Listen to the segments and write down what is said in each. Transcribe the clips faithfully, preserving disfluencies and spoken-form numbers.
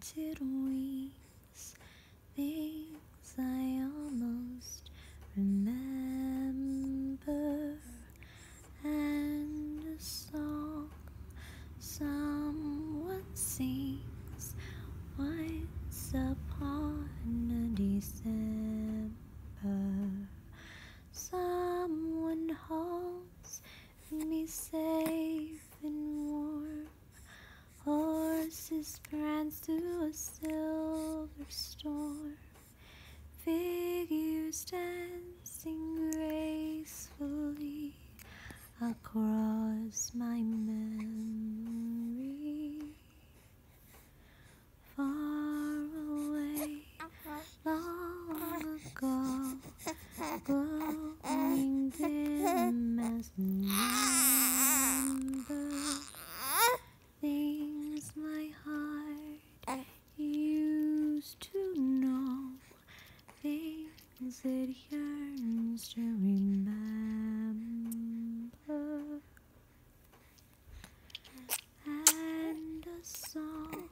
painted wings, things I almost remember, and a song someone sings once upon a December. Someone holds me safe and warm. Horses prance through a silver storm. Figures dancing gracefully across my memory. Far away, long ago, glowing dim as November. Things my heart used to know, things it yearns to remember, and a song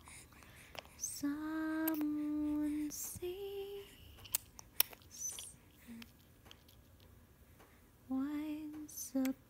someone sings once upon